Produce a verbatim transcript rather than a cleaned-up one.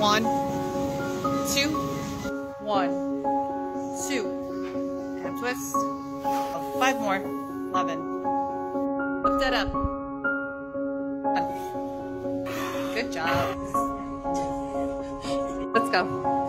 One, two, one, two. And a twist. Oh, five more. Eleven. Lift that up. Good job. Let's go.